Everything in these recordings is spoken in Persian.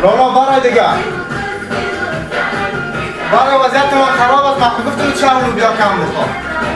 لالا برای دیگه برای وضعیت من خراب است. من گفتم شهر رو بیا کم بخواه.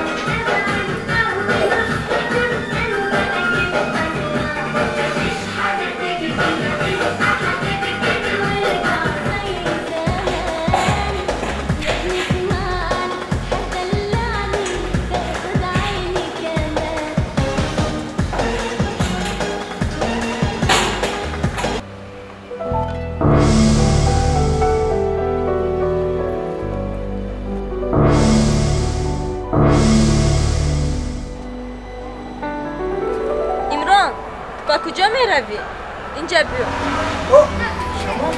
با کجا می روی؟ اینجا بیا. شما؟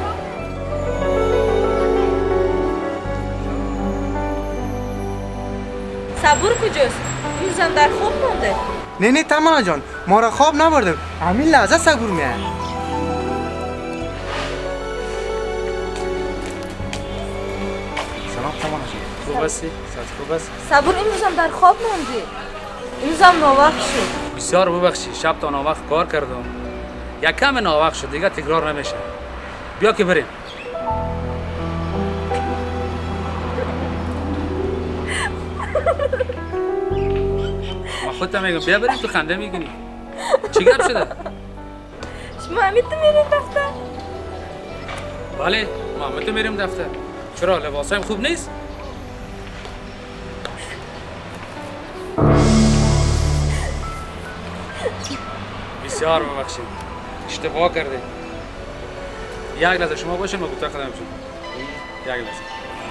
صبور کجاست؟ دیروزم در خواب مونده. نه تمنا جان، ما را خواب نبردم. همین لحظه صبور میاد. سلام تمنا جان. خوب هستی؟ خوب است؟ صبور امروزم در خواب موندی. امروزم ناوقت شد. بسیار ببخشید، شب تا ناوقت کار کردم. یک کم ناوقت شد، دیگه تکرار نمیشه. بیا که بریم. ما خودت میگم بیا بریم، تو خنده میگنی. چی گپ شده؟ شما همین تو میرین دفتر؟ بله، ما همین تو میریم دفتر. چرا لباسایم خوب نیست؟ بسیار ببخشید، اشتباه کرده. یک لحظه شما باشین، ما کوتاه خدمت شد. یک لحظه.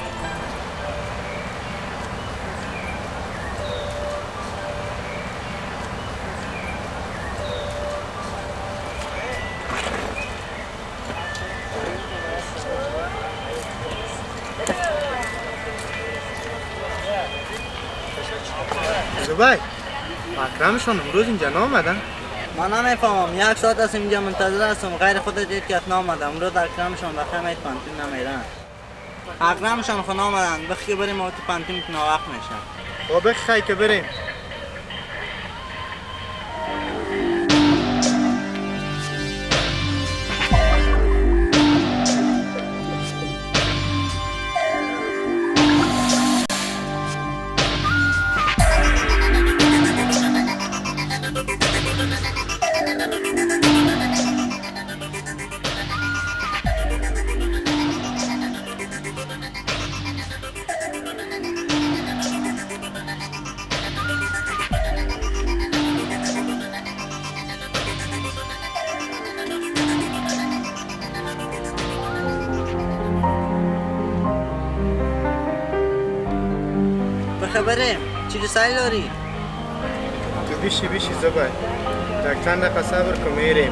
زبای اکرمشان امروز اینجا نامدن؟ من نمیفهمم، یک ساعت است اینجا منتظر هستم. غیر خودت دید که نامدم. امروز اکرمشان بخیر میت پانتین نمیرن. اکرمشان خود نامدن. بخی بریم و تو پانتین که ناوقت میشن. با بخی که بریم. بریم چی رسالی داری؟ تو بیشی زبای یک چند دقیقه صبر کن میریم.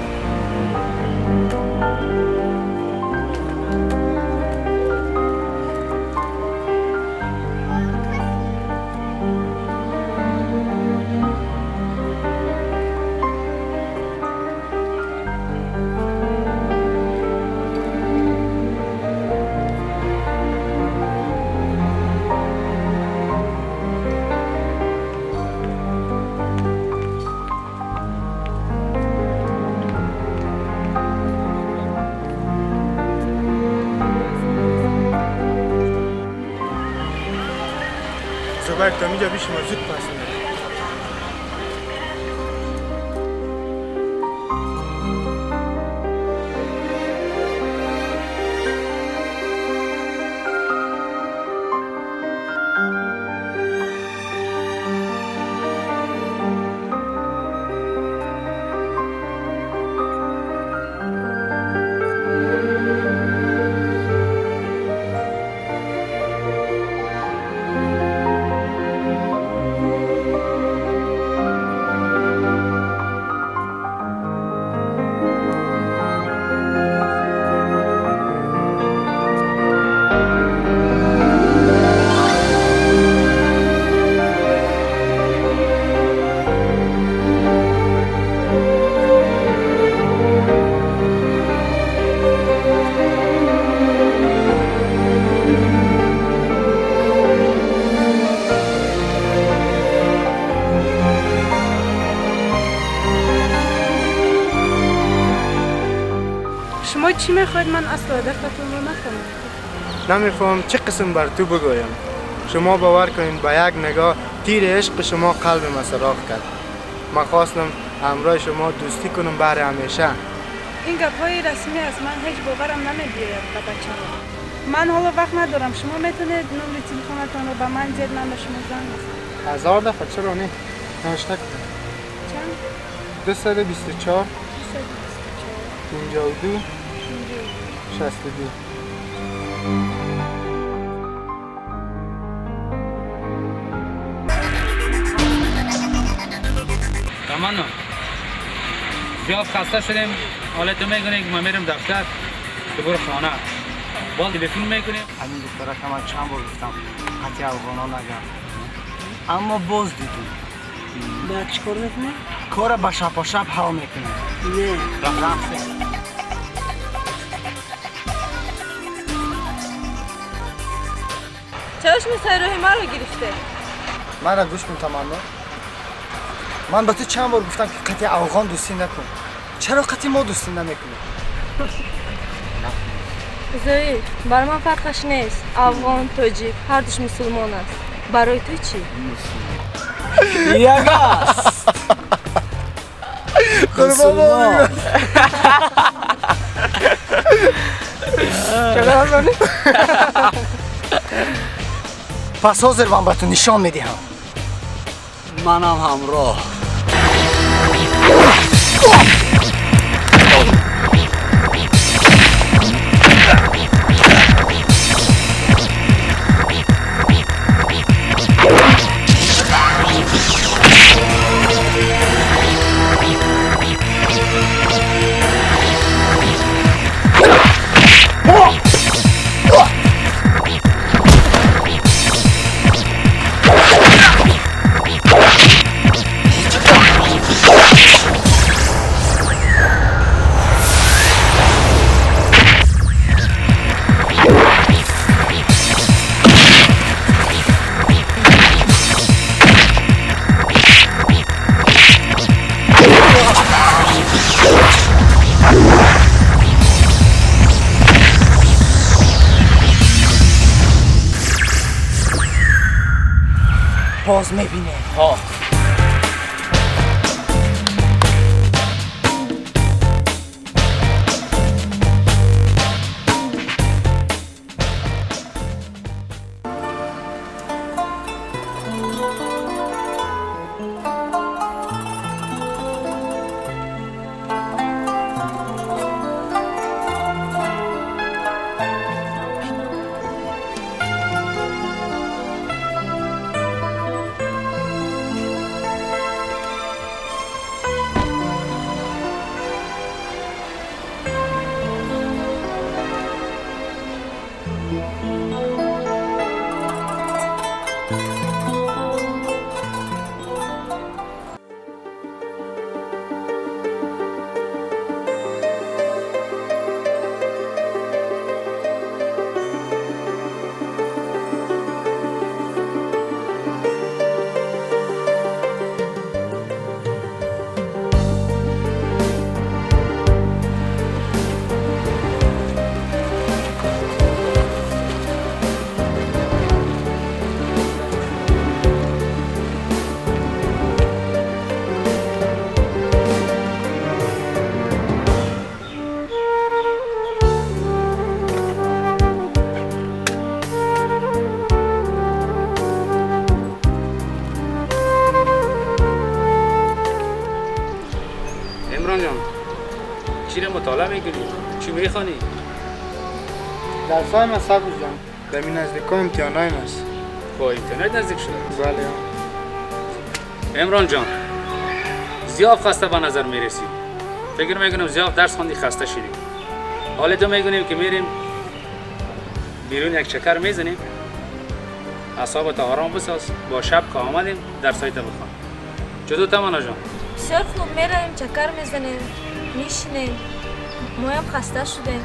زبای تا میجا بیشی ما زود پس میریم. خود چی میخواید؟ من اصلا دفترتون رو نکنم. نمیفهم چه قسم بر تو بگویم. شما باور کنین با یک نگاه تیر عشق شما قلب ما سراغ کرد. من خواستم همراه شما دوستی کنم برای همیشه. این گپ‌های رسمی است. من هیچ باورم نمی‌آید به بچه‌ها. من حالا وقت ندارم. شما میتونید نمره تلفنتون رو به من زد، من به شما زنگ بزنم. 1000 دفعه چرا نه؟ نوشته کنم. چند؟ 224 52 62. تمام. زیاد خسته شدیم. حالا تو میگونی که ما میرم دفتر تو برو خانه. باز تلفن میکنیم. همین دختره که من چند بار گفتم حتی افغانا نگم. اما باز دیدیم. باید چی کار میکنه؟ کار با شب و شب هوا میکنه. نه. رفته. چراش میسای روحی ما رو گرفته؟ من را گوش کن تمنا. من با تو چند بار گفتم که قطعی افغان دوستی نکن. چرا قطعی ما دوستی نمیکنی؟ زوی، برای من فرقش نیست. افغان، تاجیک، هر دوش مسلمان است. برای تو چی؟ یک است. مسلمان. پس حاضر من به تو نشان میدهم. منم همراه. باز میبینه. ها. چی رو مطالعه میکنی؟ چی میخوانی؟ درسای من صبر جان. در این نزدیکا امتحانای است. خب امتحانات نزدیک شده. بله. عمران جان زیاد خسته به نظر میرسی. فکر میکنم زیاد درس خوندی خسته شدی. حالا تو میگونیم که میریم بیرون یک چکر میزنیم. اعصابت آرام بساز. با شب که آمدیم درسایت بخوان. چطور تمنا جان؟ بسیار خوب. میریم چکر میزنیم، میشینیم. ما هم خسته شدیم.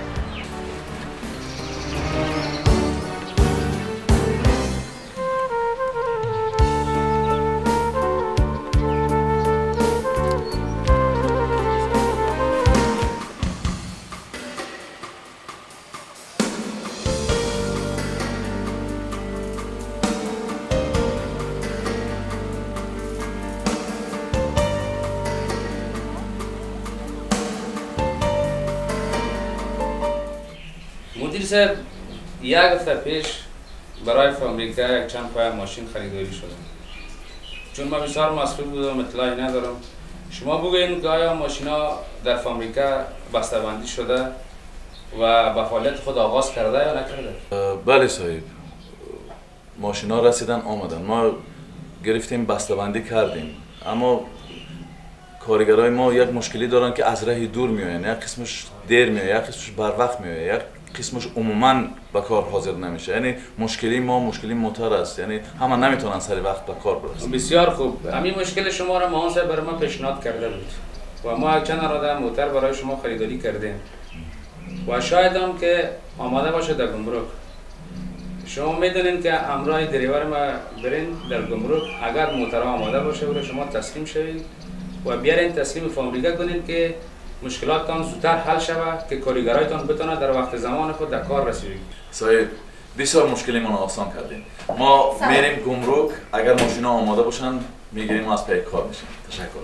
مجید صاحب یک هفته پیش برای فابریکه یک چند پای ماشین خریداری شدم. چون من بسیار مصروف بودم اطلاعی ندارم. شما بگوین که آیا ماشینا در فابریکه بسته‌بندی شده و به فعالیت خود آغاز کرده یا نکرده؟ بله صاحب، ماشینا رسیدن آمدن، ما گرفتیم بسته‌بندی کردیم، اما کارگرای ما یک مشکلی دارن که از راه دور میآیند، یک قسمش دیر میآید، یک قسمش بر وقت میآید، یک قسمش عموما به کار حاضر نمیشه. یعنی مشکلی ما مشکلی موتور است، یعنی همه نمیتونن سر وقت به کار برسن. بسیار خوب. همین مشکل شما را مهندس برای ما پیشنهاد کرده بود و ما چند اراده موتور برای شما خریداری کردیم و شاید هم که آماده باشه در گمرک. شما میدونین که همراه دریور ما برین در گمرک، اگر موتور آماده باشه برای شما تسلیم شوید و بیارین تسلیم فابریکه کنین که مشکلاتتان زودتر حل شود که کارگرایتان بتونه در وقت زمان خود در کار رسید. صاحب بسیار مشکلی ما آسان کردیم. ما میریم گمرک، اگر ماشینا آماده باشن میگیریم از پی کار میشیم. تشکر.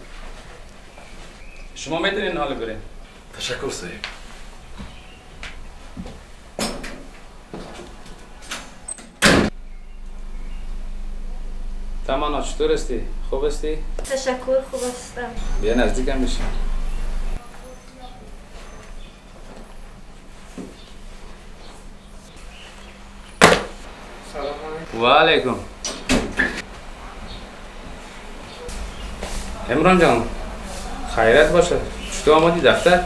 شما میتونین حالا برین. تشکر صاحب. تمانا چطور هستی؟ خوب هستی؟ تشکر، خوب هستم. بیا نزدیکم بشین. سلام علیکم. و علیکم. عمران جان خیرت باشه. چطور آمدی دفتر؟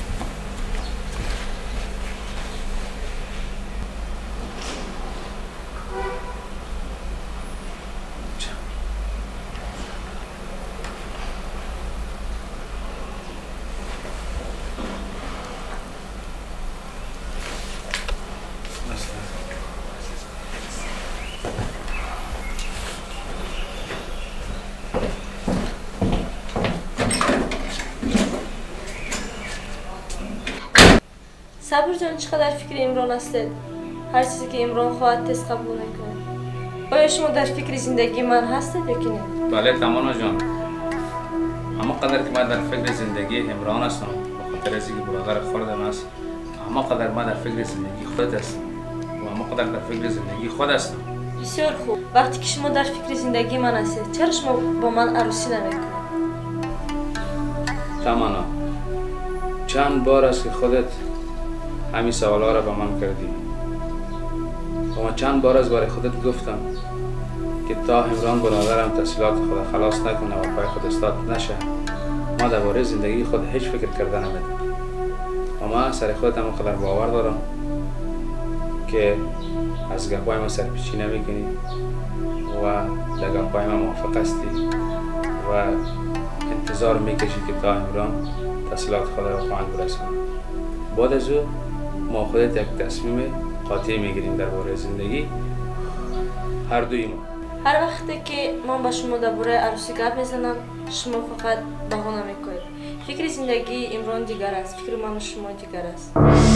صبر جان چقدر فکر عمران هستید؟ هر چیزی که عمران خواهد تست قبول نکنه. آیا شما در فکر زندگی من هستید یا که نه؟ بله تمانا جان. اما قدر که من در فکر زندگی عمران هستم به خاطر از اینکه برادر خودم است، اما قدر من در فکر زندگی خودت هستم و اما قدر در فکر زندگی خود هستم. بسیار خوب. وقتی که شما در فکر زندگی من هستید چرا شما با من عروسی نمیکنید؟ تمانا چند بار است که خودت همین سوالا را به من کردی و من چند بار از برای خودت گفتم که تا عمران برادرم تحصیلات خود خلاص نکنه و پای خود استاد نشه ما درباره زندگی خود هیچ فکر کرده نمیدم و من سر خودت هم قدر باور دارم که از گپای ما سرپیچی نمیکنی و در گپای ما موافق هستی و انتظار میکشی که تا عمران تحصیلات خود را پایان برسونه. بعد از او ما خودت یک تصمیم قاطع میگیریم درباره زندگی هر دوی ما. هر وقتی که من با شما درباره عروسی گپ میزنم شما فقط بهانه میکنید. فکر زندگی عمران دیگر است، فکر من و شما دیگر است.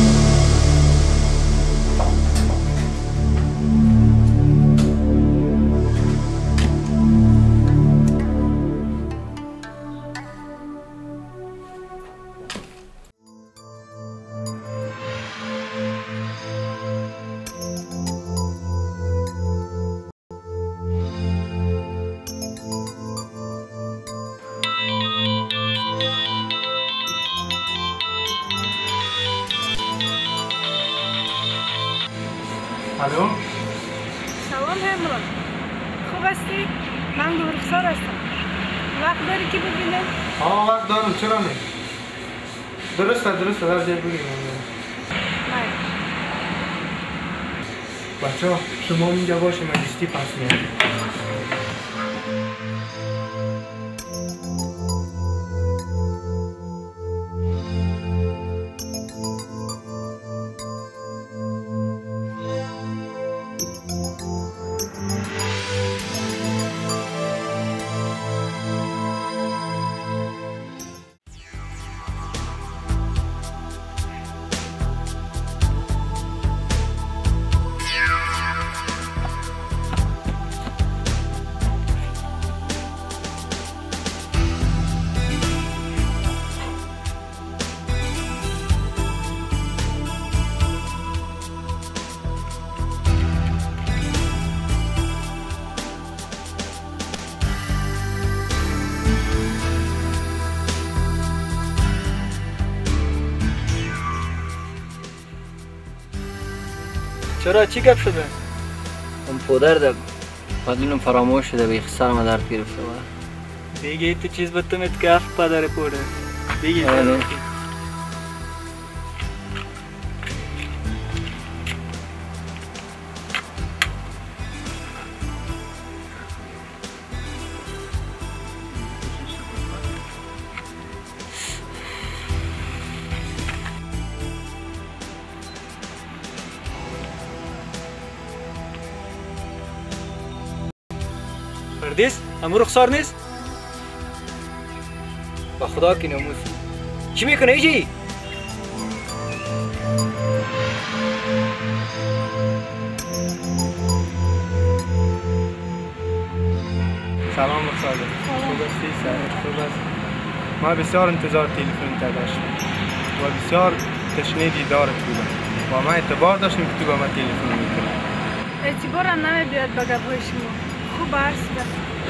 الو. سلام عمران، خوب هستی؟ من گلرخسار هستم. وقت داری که ببینم؟ وقت دارم، چرا نه؟ درسته هر جای بگیم. بچه ها شما اینجا باشه من لیستی پس میام. چرا چی گپ شده؟ اون پدر ده بدونم فراموش شده به سرم درد گرفته بود. دیگه تو چیز به تو متکف پدر پدر. دیگه پردیس امو رخسار نیست؟ با خدا که نموز چی میکنه ایجی؟ سلام رخسار جان. خوب هستی؟ سرت خوب است؟ ما بسیار انتظار تلفن داشتم و بسیار تشنه دیدارت بودم. با ما اعتبار داشتیم که تو با ما تلفن میکنی. اعتبارم نمیبیاد به گپ‌های شما. خوب عرض کرد.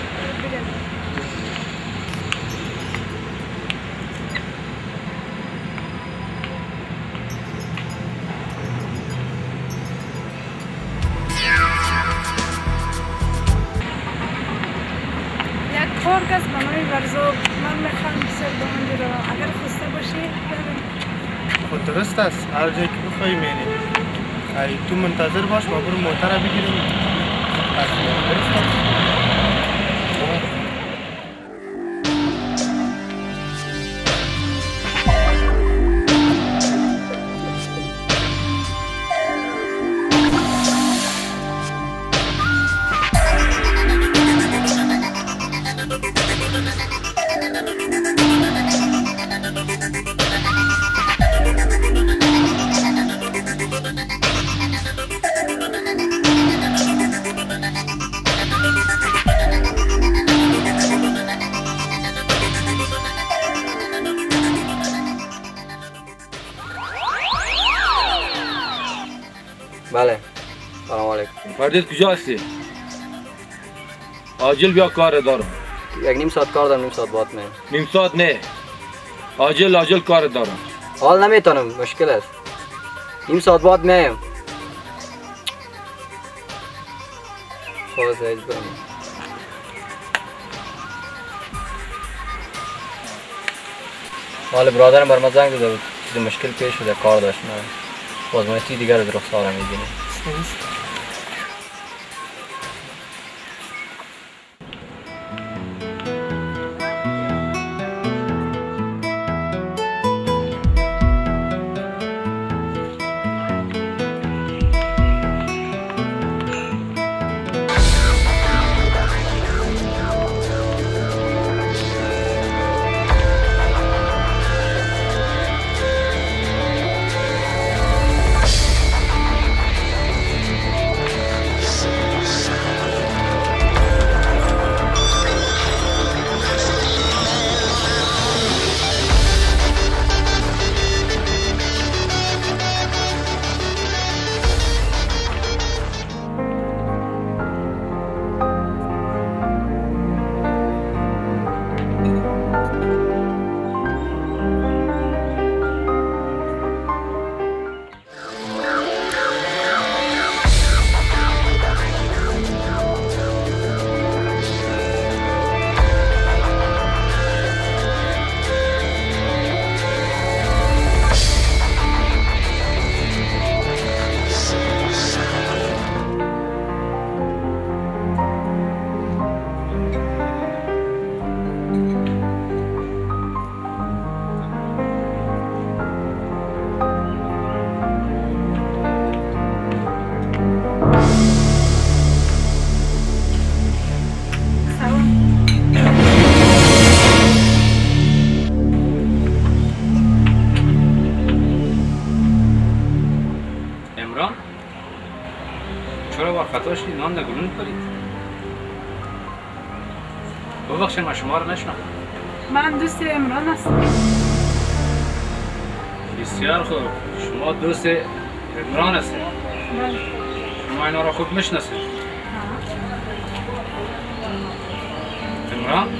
کس به نوعی ورزا من میخوام بسیار به من بیرم. اگر خواسته باشی برم. خود درست است. هر جایی که بخوایی میریم. خیلی تو منتظر باش ما برو موتر رو بگیریم. درست است. بله سلام علیکم. فردید کجا هستی؟ عاجل بیا کار دارم. یک نیم ساعت کار دارم. نیم ساعت بعد میام. نیم ساعت نه. عاجل کار دارم. حال نمیتونم مشکل است. نیم ساعت بعد میام. خب زیاد برم. حال برادرم بر ما زنگ داده بود. چیز مشکل پیش شده کار داشت. بازمانتی دیگر رو رخسار میبینیم. نام نگلون کنید. ببخشید من شما رو نشناختم. من دوست عمران هستم. بسیار خوب. شما دوست عمران هستید. بله. شما اینا رو خوب میشناسید. عمران؟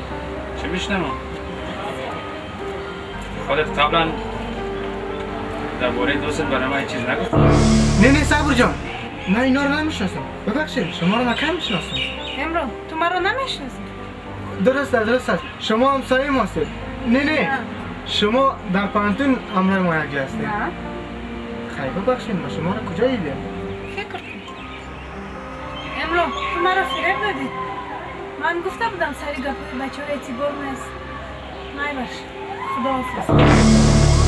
چه میشنم؟ خودت قبلا درباره دوست برای من چیز نگفت؟ نه صبر جان، نه اینا رو نمیشناسم. ببخشید شما رو من میشناسم. امران تو ما رو نمیشناسی؟ درست است. شما همسایه ما هستید. نه شما در پانتون همراه ما یکی هستید. نه خیلی ببخشید ما شما رو کجا دیدیم؟ فکر کن امران تو ما رو فریب دادی. من گفته بودم سری گپای بچه های اعتبار نیست. نه باش خدا حافظ.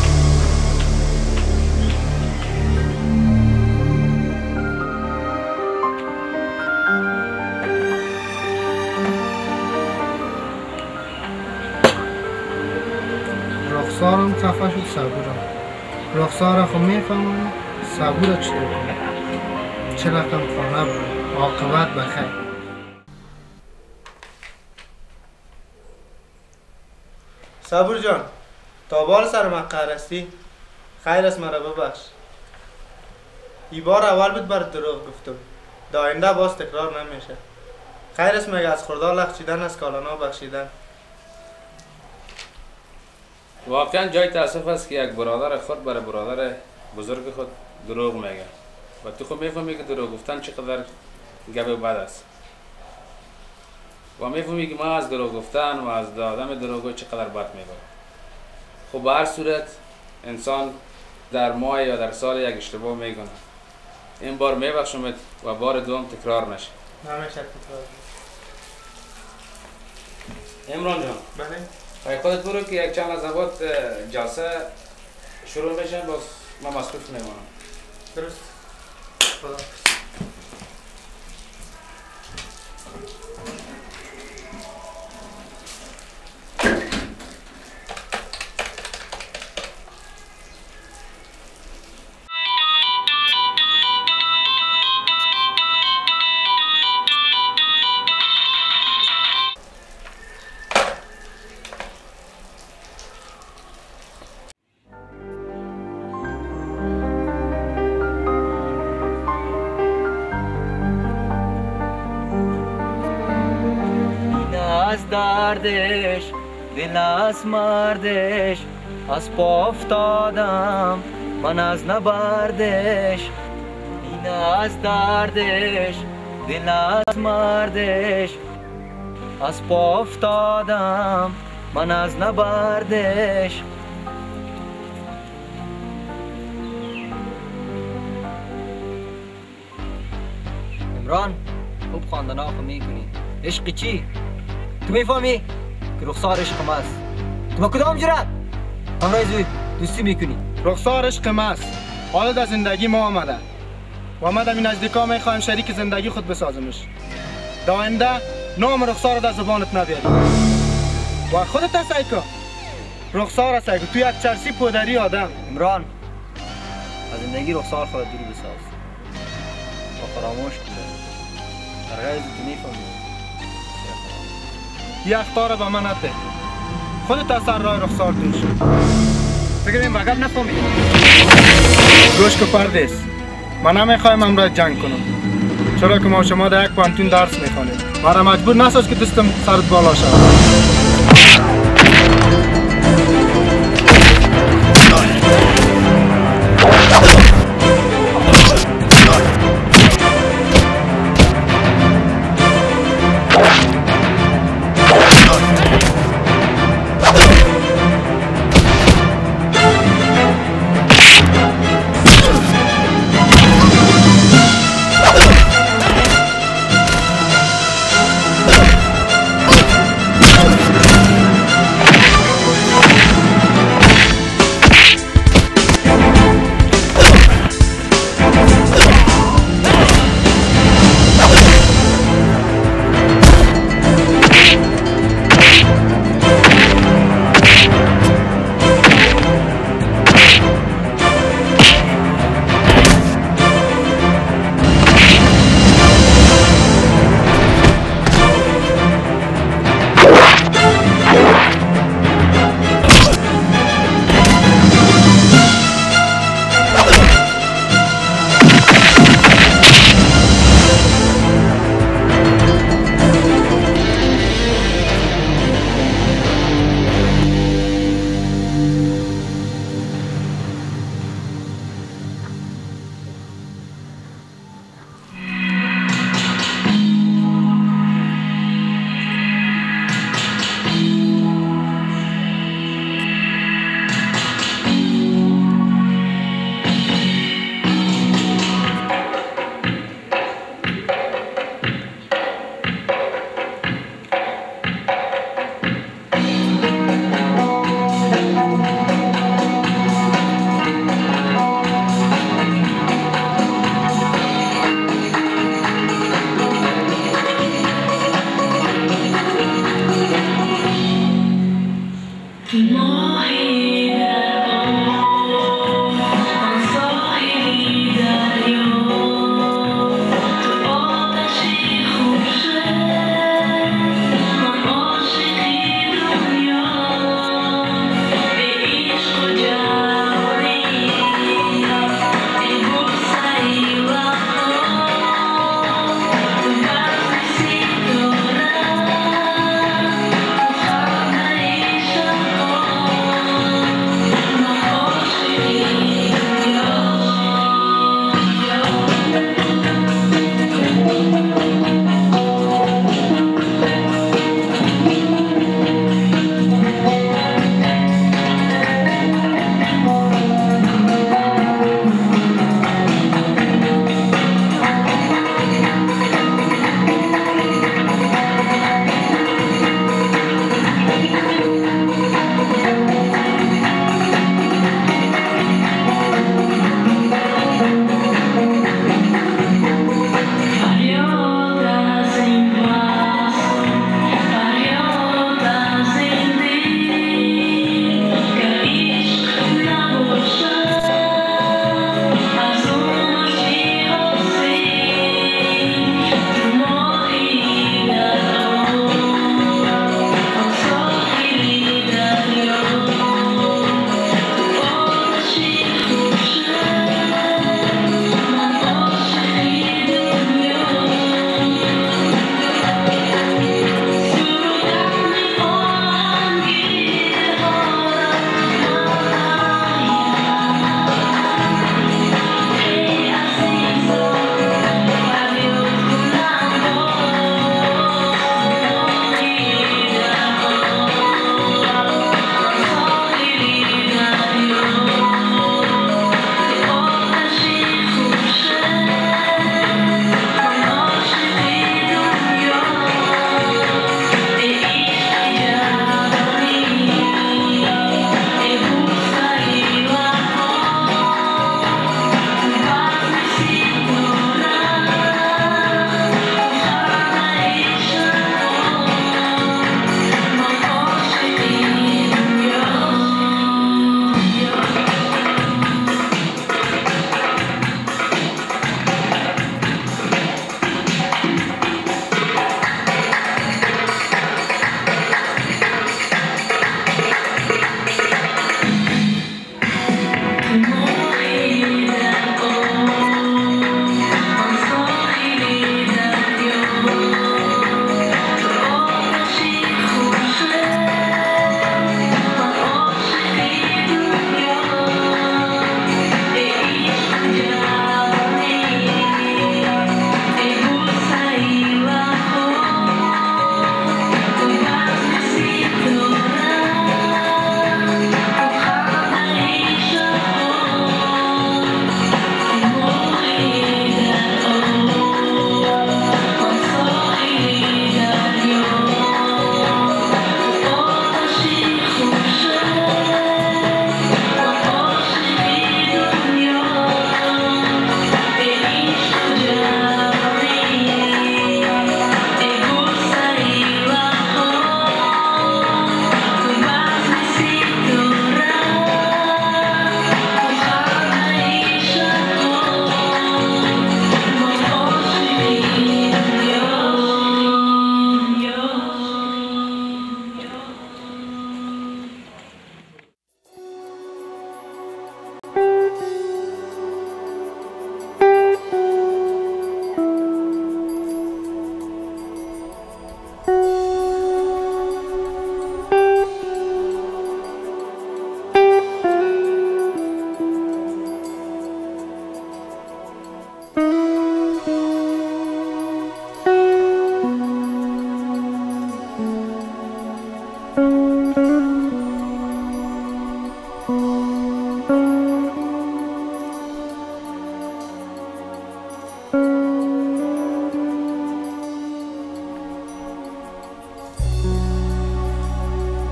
رخسارم خفه شد صبورم. رخسارم خب میفهمم صبور چطور کنم. چه رقم خانه بود عاقبت بخیر. صبور جان تا بار سر من قهرستی خیر است مرا ببخش. ای بار اول بود برات دروغ گفتم. داینده باز تکرار نمیشه. خیر است مگه از خدا لغچیدن از کالانا بخشیدن. واقعا جای تاسف است که یک برادر خود برای برادر بزرگ خود دروغ میگه و تو خود میفهمی که دروغ گفتن چقدر گپ بد است و میفهمی که ما از دروغ گفتن و از دادن دروغ چقدر بد میگه. خب به هر صورت انسان در ماه یا در سال یک اشتباه میکنه. این بار میبخشمت و بار دوم تکرار نشه. نمیشه تکرار. عمران جان بله پای خودت برو که یک چند لحظات جلسه شروع میشه باز من مصروف میمونم. درست. خدا. از دردش دل از مردش از پا افتادم من از نبردش. این از دردش دل از مردش از پا افتادم من از نبردش. عمران خوب خواندن آخه میکنی. عشق چی؟ تو میفهمی که رخسار عشق است؟ تو با کدام جرأت همراه زوی دوستی میکنی؟ رخسار عشق است. حالا در زندگی ما آمده و ما در این نزدیکا میخوایم شریک زندگی خود بسازمش. در آینده نام رخسار در زبانت نبیاری و خودت هستی که رخسار هستی که تو یک چرسی پودری آدم. عمران از زندگی رخسار خودت دور بساز و فراموش کن. در غیر تو میفهمی یه اختار به من نده. خودت از سر راه رخسار دور شد. فکر این بگم نفهمی. گوش که پردیس من نمیخوایم امروز جنگ کنم چرا که ما شما در یک پانتون درس میخوانیم. مرا مجبور نساز که دستم سرت بالا شد.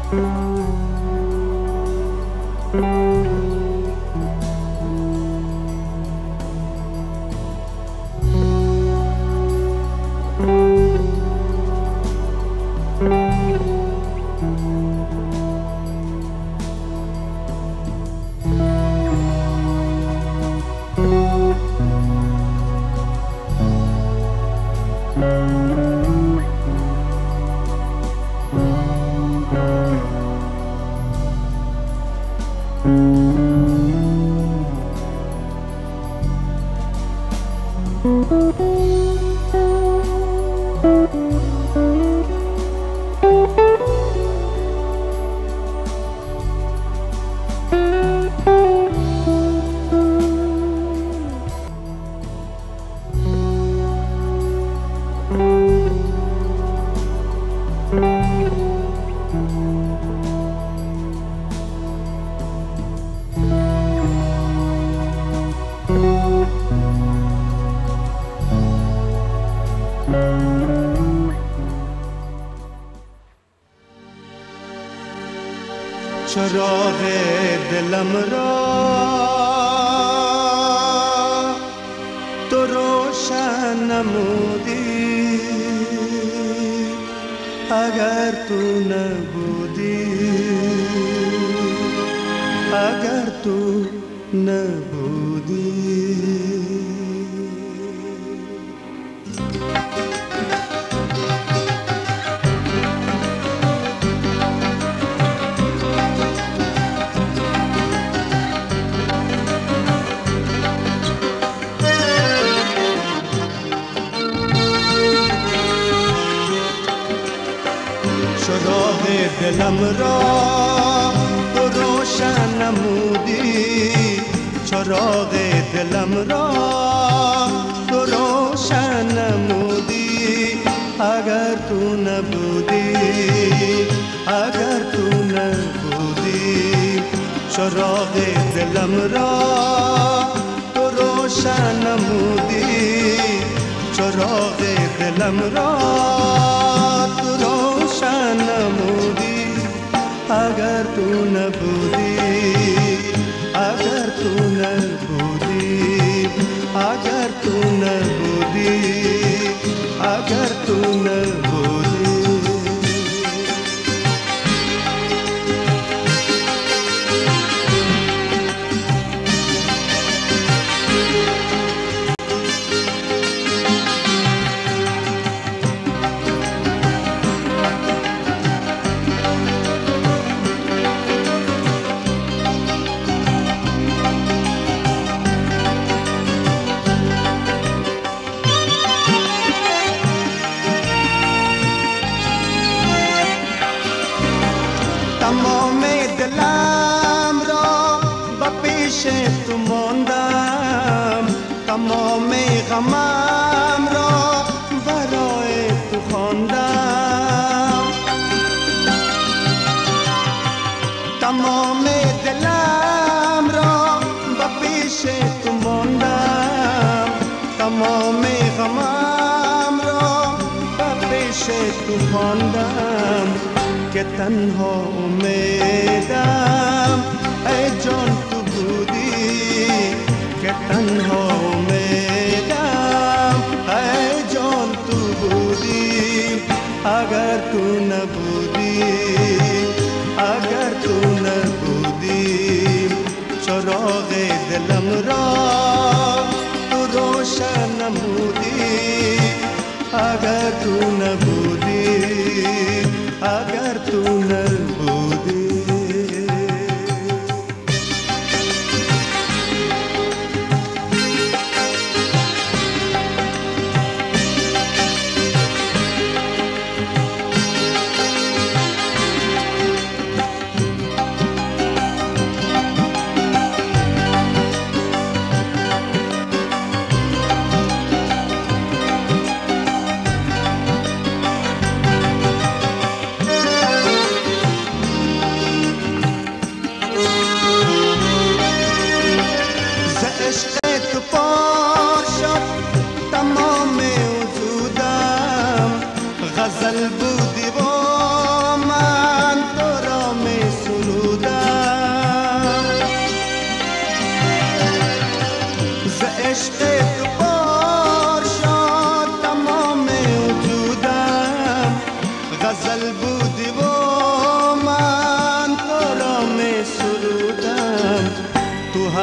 چراغ دلم را تو روشن نمودی، اگر تو نبودی، اگر تو نبودی. چراغ دلم را تو روشن نمودی، چراغ دلم را تو روشن نمودی، اگر تو نبودی، اگر تو نبودی. چراغ دلم را تو روشن نمودی، چراغ دلم را تو روشن نمودی، اگر تو نبودی، اگر تو نبودی، اگر تو نبودی، اگر تو نبودی. تمام دلم را به پیش تو ماندم، تمام غمم را برای تو خواندم، تمام دلم را به پیش تو ماندم، تمام غمم را به پیش تو خواندم، که تنها امیدم ای جان تو بودی، که تنها امیدم ای جان تو بودی، اگر تو نبودی، اگر تو نبودی. چراغ دلم را تو روشن نمودی، اگر تو نبودی، اگر تو نبودی.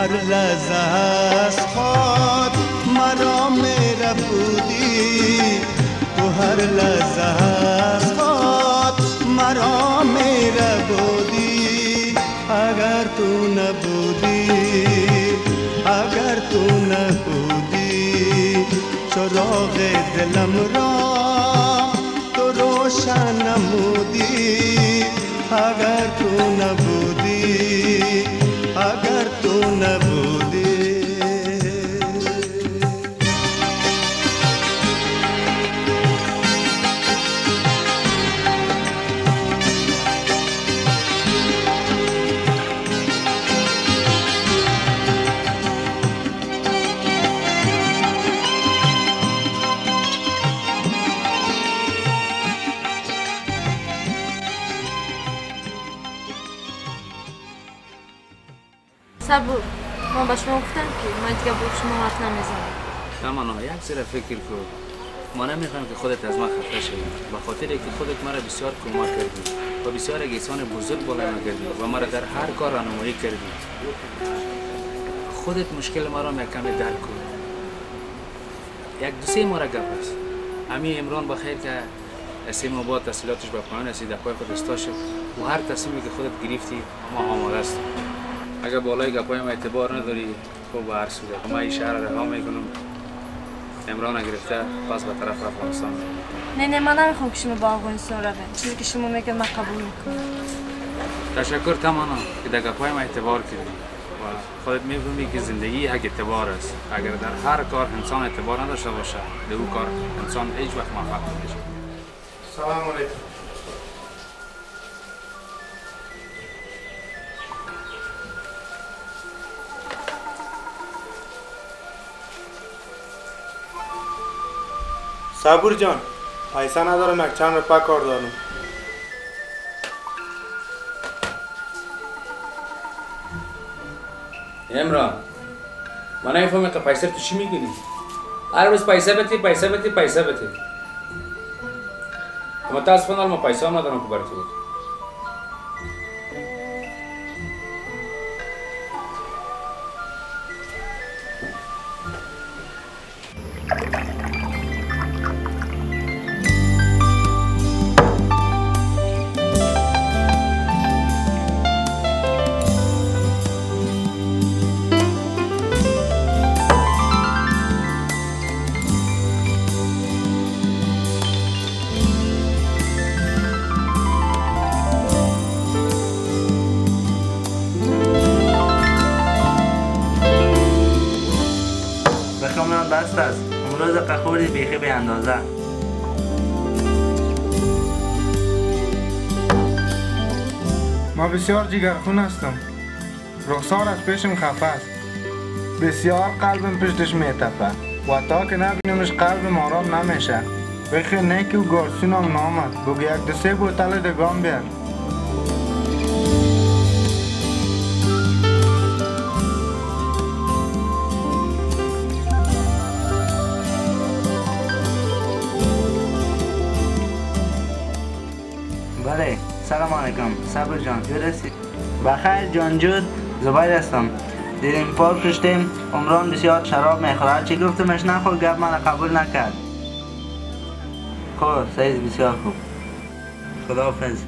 هر لحظه از خود مرا میره بودی، تو هر لحظه از خود مرا میره بودی. اگر تو نبودی، اگر تو نبودی، چراغ دلم را تو روشن نمودی. اگر تو نبودی، اگر تو نبودی. صبور، من به شما گفتم که من دیگه با شما حرف نمیزنم. تمانا یک ذره فکر کن. ما نمیخوایم که خودت از ما خفه شوی، به خاطر که خودت مرا بسیار کمک کردی و بسیار یک انسان بزرگ بالای ما کردی و مرا در هر کار راهنمایی کردی. خودت مشکل ما را یک کمی درک کن. یک دو سه ماه گپ است. امی عمران بخیر که اسیم آباد تحصیلاتش به پایان رسید، پای خود استاشه و هر تصمیمی که خودت گرفتی ما آماده است. اگر بالای گپای ما اعتبار نداری خوب به هر صورت ما این شهر را رها میکنم. عمران گرفته پس به طرف افغانستان. نه من نمیخوام که شما با افغانستان روید. چیزی که شما میگید من قبول میکنم. تشکر تماما که در گپای ما اعتبار کردی و خودت میفهمی که زندگی یک اعتبار است. اگر در هر کار انسان اعتبار نداشته باشه در اون کار انسان هیچ وقت موفق نمیشه. سلام علیکم. صبور جان، پیسه ندارم، یک چند روپا کار دارم. عمران من نمیفهمم که پیسه تو چی میگیری؟ هر روز پیسه بتی پیسه بتی پیسه بتی. متاسفانه ما پیسه هم ندارم که برای تو. بست است. امروز قخوری بیخی به اندازه. ما بسیار جگرخون هستم. رخسار از پیشم خفه است. بسیار قلبم پشتش میتپه و تا که نبینمش قلبم آرام نمیشه. بخیر نیکی و گارسونم نامد. بگو یک دو سه بوتل دگام بیار. بله، سلام علیکم. صبر جان، درستی؟ بخیر جان جود، زبیر هستم. دیدیم پارک رشتیم، عمران بسیار شراب میخورد. چی گفتمش نخور، گپ من قبول نکرد. خب، سعید بسیار خوب. خداحافظ.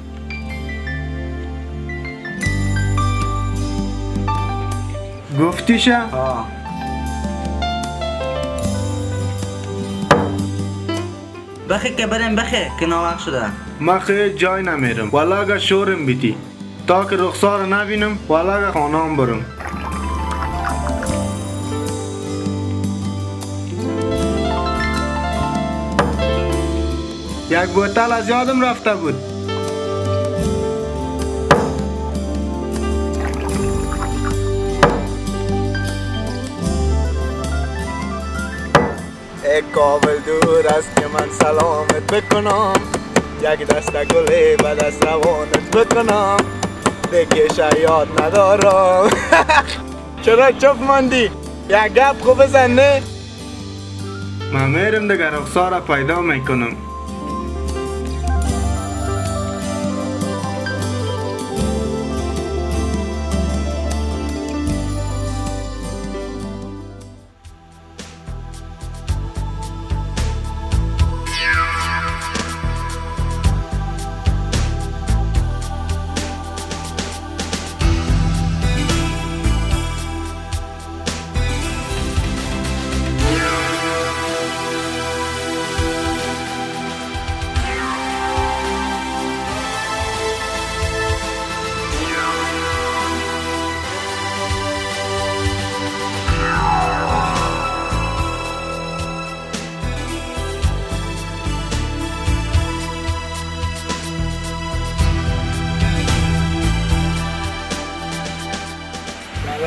گفتیشه؟ آه. بخی که بریم بخی که ناوقت شده. من خیلی جای نمیرم والا اگه شورم بیتی تا که رخسار نبینم والا اگه خانام برم. یک بوتل از یادم رفته بود. ای کابل دور است که من سلامت بکنم، یک دست گلی و دست روانت بکنم، دیگه یاد ندارم. چرا چپ ماندی؟ یک گپ خوب بزن نه؟ من میرم دیگه رخسار پیدا میکنم.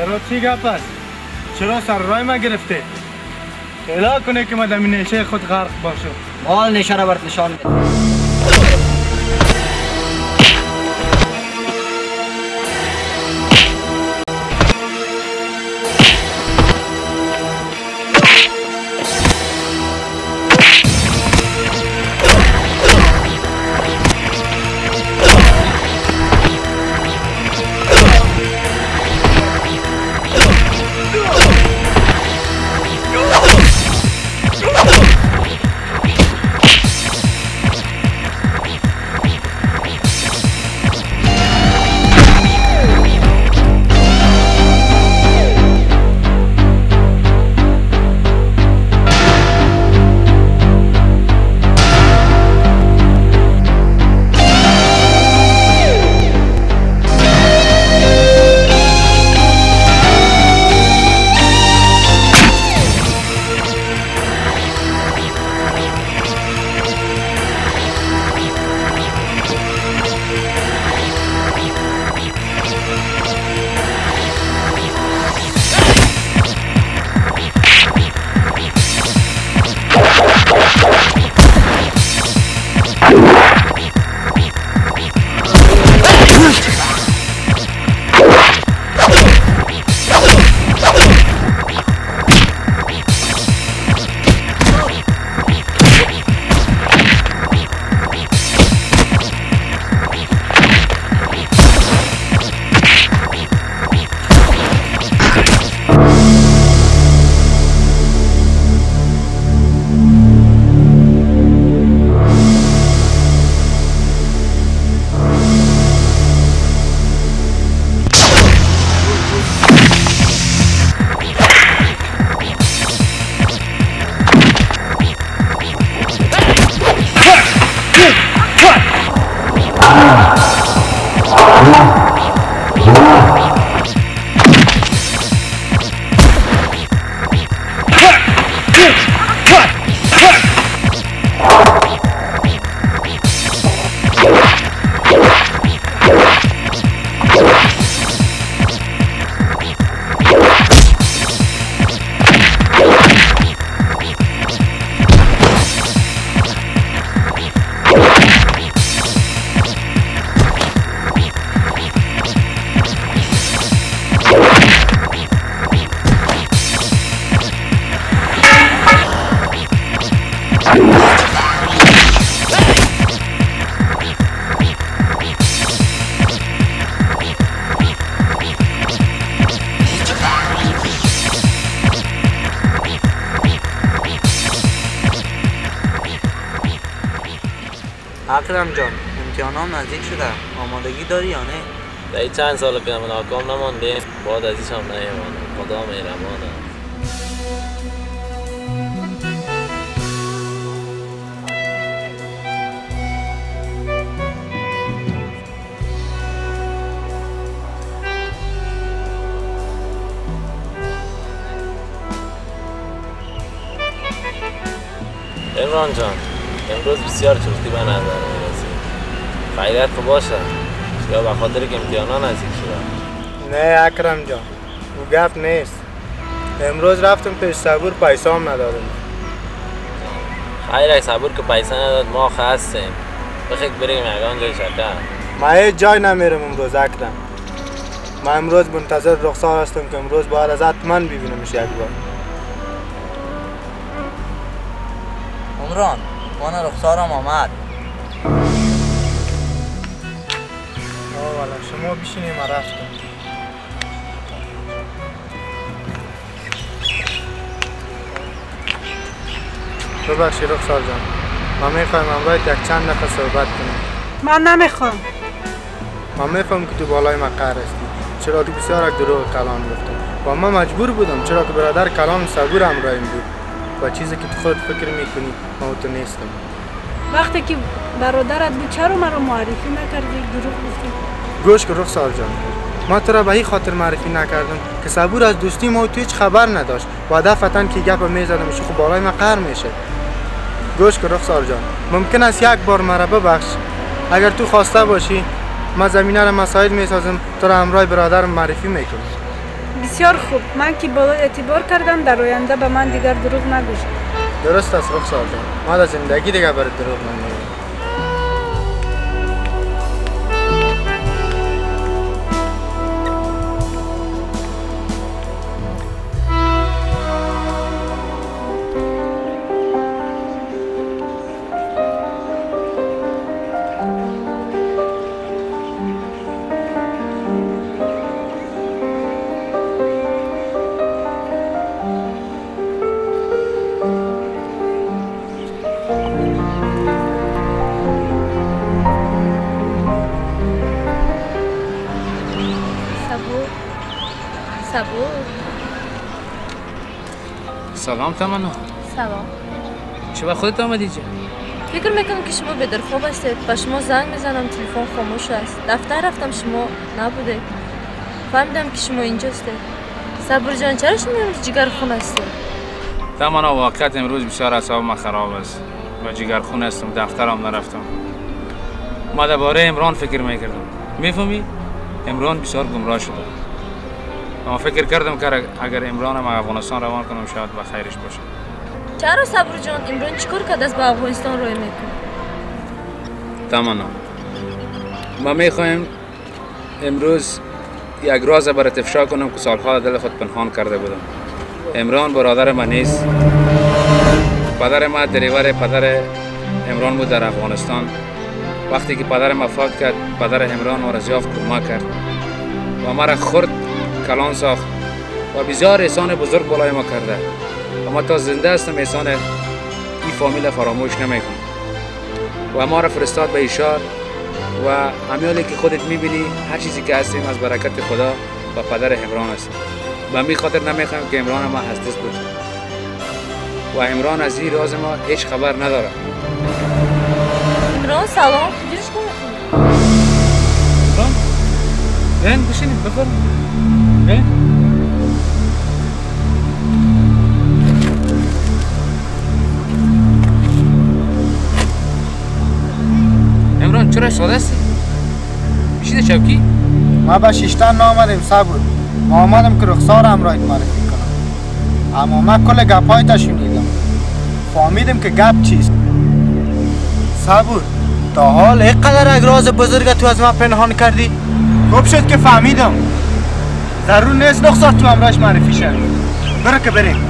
چرا چی گپ است؟ چرا سر راه ما گرفته؟ اعلام کنه که ما در نیشه خود غرق باشم. مال نیشه را برات نشان میدم. اکرم جان، امتحانام نزدیک شده. آمادگی داری یا نه؟ دایی چند سال که من ناکام نمانده، بعد ازیش هم نیمانم. خدا مهربانه. عمران جان، امروز بسیار چرتی به نظر میرسی. خیلیت خوب باشه یا به خاطر که امتحانا نزدیک شده؟ نه اکرم جان، او گپ نیست. امروز رفتم پیش صبور پیسام ندادم. خیلی صبور که پیسه نداد ما خستیم. بخیر بریم یگان جای شکر. ما هیچ جای نمیرم امروز اکرم. ما امروز منتظر رخسار هستم که امروز باید از حتما ببینمش یک بار. عمران، من رخسارم آمد. والا شما بشینیم و رفتم. ببخشی رخسار جان، ما میخوایم امروز یک چند دقیقه صحبت کنیم. من نمیخوام. من میفهم که تو بالای من قهر هستی، چرا که بسیار دروغ کلام گفتم و من مجبور بودم، چرا که برادر کلام صبور همراهیم بود و چیزی که تو خود فکر میکنی من تو نیستم. وقتی که برادرت بود چرا مرا معرفی نکردی؟ دروغ گفتی. گوش که رخسار جان، ما تو را به این خاطر معرفی نکردم که صبور از دوستی ما تو هیچ خبر نداشت و دفعتاً که گپ میزدمش خب بالای من قهر میشه. گوش که رخسار جان، ممکن است یک بار مرا ببخش. اگر تو خواسته باشی ما زمینه را مساعد میسازم، تو را همراه برادرم معرفی میکنم. بسیار خوب. من که بالا اعتبار کردم در آینده به من دیگر دروغ نگوش. درست است رخسار جان. ما در زندگی دیگه برای دروغ نمیگیم. سلام تمنا. سلام. چرا خودت آمدی اینجا؟ فکر میکنم که شما به درخواب هستید. به شما زنگ میزنم تلفن خاموش است. دفتر رفتم شما نبوده. فهمیدم که شما اینجا هستید. صبور جان چرا شما امروز جگرخون هستید؟ تمنا واقعا امروز بسیار اعصابم خراب است. و جگرخون هستم. دفترم نرفتم. ما درباره عمران فکر میکردم. میفهمی؟ عمران بسیار گمراه شده. اما فکر کردم که اگر عمران هم افغانستان روان کنم شاید به خیرش باشه. چرا صبور جان عمران چیکار کرده است به افغانستان روی میکنه؟ تمنا ما میخوایم امروز یک راز برات افشا کنم که سالها دل خود پنهان کرده بودم. عمران برادر من نیست. پدر ما دریور پدر عمران بود در افغانستان. وقتی که پدر ما فوت کرد پدر عمران ما را ضیاف کمک کرد و ما را خرد کلان ساخت و بسیار احسان بزرگ بالای ما کرده. اما تا زنده هستم احسان این فامیل فراموش نمیکنم. و ما را فرستاد به اشار و همیالی که خودت میبینی هر چیزی که هستیم از برکت خدا و پدر عمران است. و همین خاطر نمیخوایم که عمران ما از دست بده. و عمران از این راز ما هیچ خبر نداره. عمران سلام. دیرش کن. عمران بین بشینیم بفرمایید. بین. عمران چرا ساده هستی؟ بشینه چوکی؟ ما به شیشتن نامدیم صبور. ما آمدم که رخسار همراهت معرفی کنم. اما من کل گپ‌هایت شنیدم. فهمیدم که گپ چیست. صبور تا حال اینقدر یک راز بزرگ تو از ما پنهان کردی؟ خوب شد که فهمیدم. ضرور نیست رخسار تو همراهش معرفی شد. برو که بریم.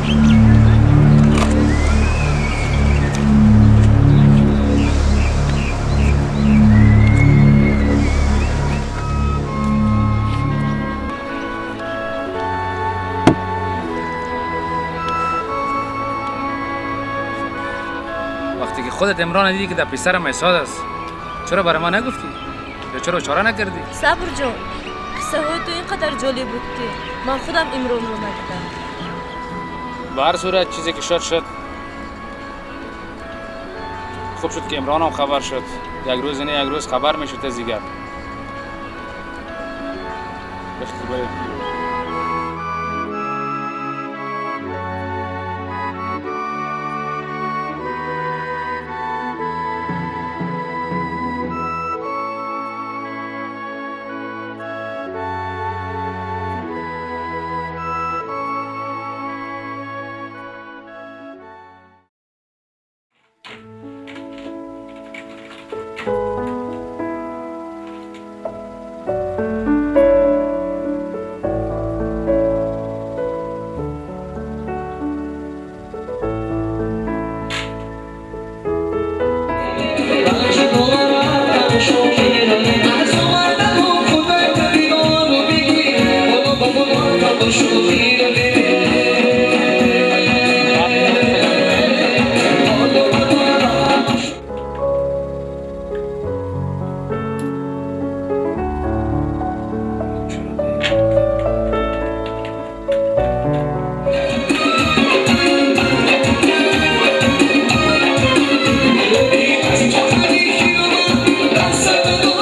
وقتی که خودت عمران دیدی که در پسرم احساد است چرا برای ما نگفتی؟ یا چرا چاره نکردی؟ صبر جان قصه های تو اینقدر جالب بود که من خودم عمران رو ندیدم. به هر صورت چیزی که شد خوب شد که عمران هم خبر شد. یک روز نه یک روز خبر میشد از دیگر. That's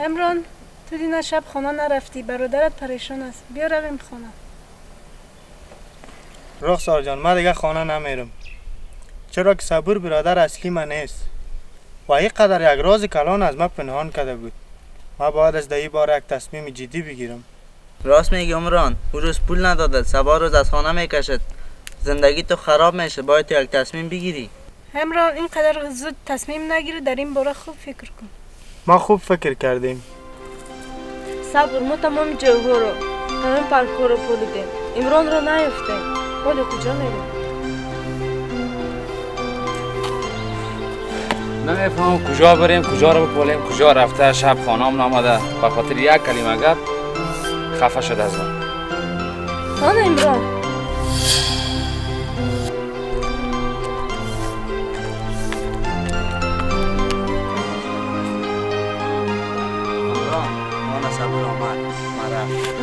امران تو دینا شب خانه نرفتی، برادرت پریشان است. بیا رویم خانه. رخسار جان، من دیگه خانه نمیرم، چرا که صبور برادر اصلی من نیست و اینقدر یک راز کلان از من پنهان کرده بود. من باید از این بار یک تصمیم جدی بگیرم. راست میگی عمران، او روز پول نداده، سبا روز از خانه میکشد، زندگی تو خراب میشه. باید تو یک تصمیم بگیری. امران اینقدر زود تصمیم نگیری، در این باره خوب فکر کن. ما خوب فکر کردیم. صبر، ما تمام جوهر رو تمام پارکور رو پولیدیم. عمران رو نیفتیم. ولی کجا میریم؟ نمیفهمم کجا بریم، کجا رو بپولیم، کجا رفته. شب خانم نامده به خاطر یک کلمه گپ خفه شد از من. آن عمران صبر آمد، من رفت.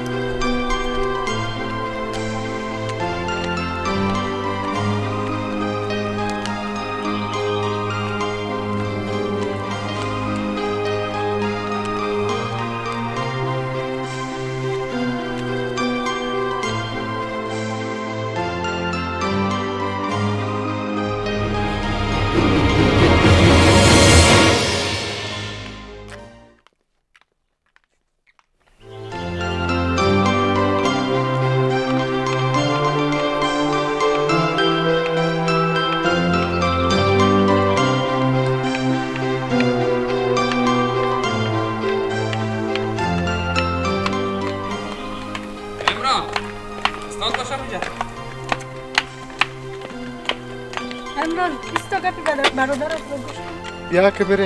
بیا که بریم.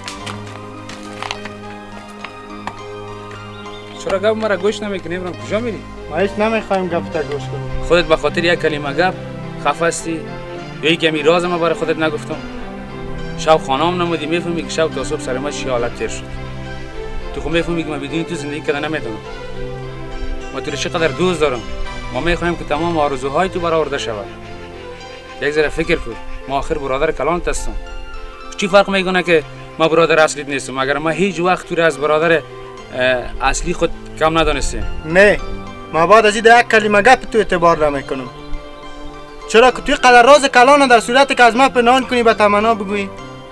چرا گپ مرا گوش نمیکنی عمران؟ کجا میری؟ ما هیچ نمیخوایم گپ تا گوش کنیم. خودت به خاطر یک کلمه گپ خفه هستی؟ یا کمی راز ما برای خودت نگفتم؟ شب خانه‌ام نمودی، میفهمی که شب تا صبح سر ما چی حالت تیر شد. تو خود میفهمی که من بدون تو زندگی کردن نمیتونم. ما تو رو چقدر دوست دارم. ما میخوایم که تمام آرزوهای تو برآورده شود. یک ذره فکر کن، ما آخر برادر کلانت هستم. چی فرق میکنه که ما برادر اصلیت نیستم؟ اگر ما هیچ وقت تو از برادر اصلی خود کم ندانستیم. نه، ما بعد از این یک کلمه گپ تو اعتبار نمیکنم. چرا که توی قدر راز کلان در صورتی که از ما پنهان کنی به تمنا بگویی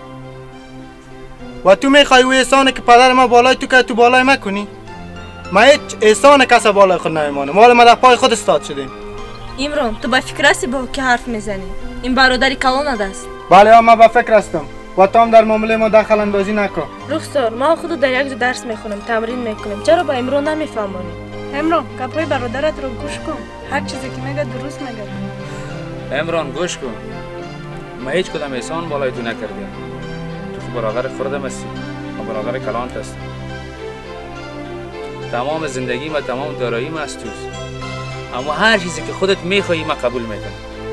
و تو میخوای او احسان که پدر ما بالای تو که تو بالای ما کنی. ما هیچ احسان کس بالای خود نمیمانه. مال ما در پای خود استاد شدیم. عمران، تو با فکر هستی با که حرف میزنی؟ این برادری کلان است. بله، ما با فکر هستم و تو هم در معامله ما دخل اندازی نکن. رخسار، ما خود در یک درس میخونیم، تمرین میکنیم. چرا با عمران نمیفهمونی؟ عمران، گپای برادرت رو گوش کن. هر چیزی که میگه درست میگه. عمران گوش کن. ما هیچ کدام احسان بالای تو نکردیم. تو خود برادر خودم هستی. ما برادر کلانت هستم. تمام زندگی و تمام داراییم از توست. اما هر چیزی که خودت میخوایی ما قبول میکنم.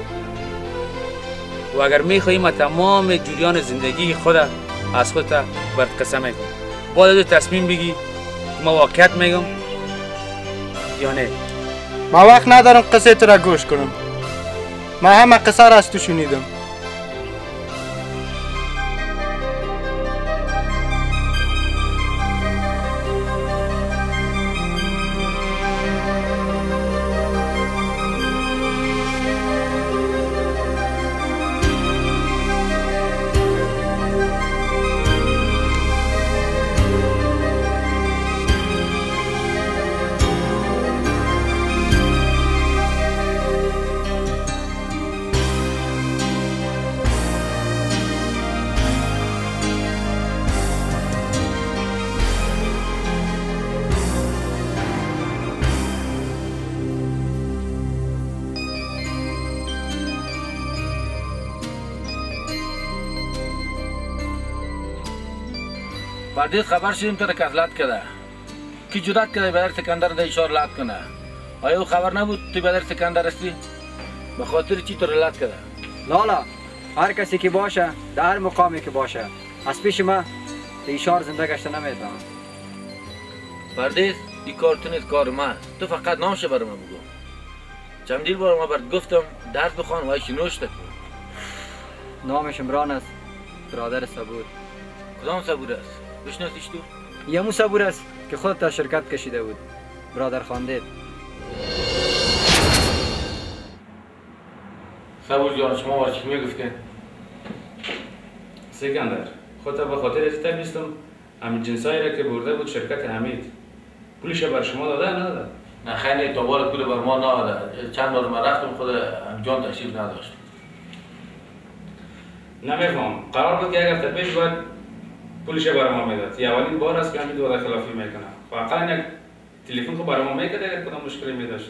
و اگر میخوایی ما تمام جریان زندگی خود از خودت برات قسم میکنم. باید تو تصمیم بگی ما واقعیت میگم یا نه. ما وقت ندارم قصه تو را گوش کنم. من همه قصه را از تو شنیدم. بعدی خبر شدیم تو را کذلت کرده. کی جرأت کرده بدر سکندر ده اشار لط کنه؟ آیا او خبر نبود تو بدر سکندر هستی؟ به خاطر چی تو را لط کرده؟ لالا، هر کسی که باشه در هر مقامی که باشه از پیش ما به اشار زنده گشته نمیتونم. پردیس، این کار تو نیست، کار من. تو فقط نامش برای من بگو. چندین بار ما برات گفتم درس بخوان و ایش نوشته کن. نامش عمران است، برادر صبور. کدام صبور است؟ بشناسیش تو؟ یمو صبور است که خودت تا شرکت کشیده بود برادر خواندید. صبور جان شما وارد چی میگفتین؟ سکندر خودت به خاطر از تبیستم همین جنسایی را که برده بود شرکت حمید پولش بر شما داده نداده؟ نه خیلی تا بار پول بر ما نداده. چند بار من رفتم خود جان تشریف نداشت. نمیفهم. قرار بود که یک هفته پیش باید پولش برای ما میداد. یه اولین بار است که حمید وعده خلافی میکنه. واقعا یک تلفن خود برای ما میکرد اگر کدام مشکلی میداشت.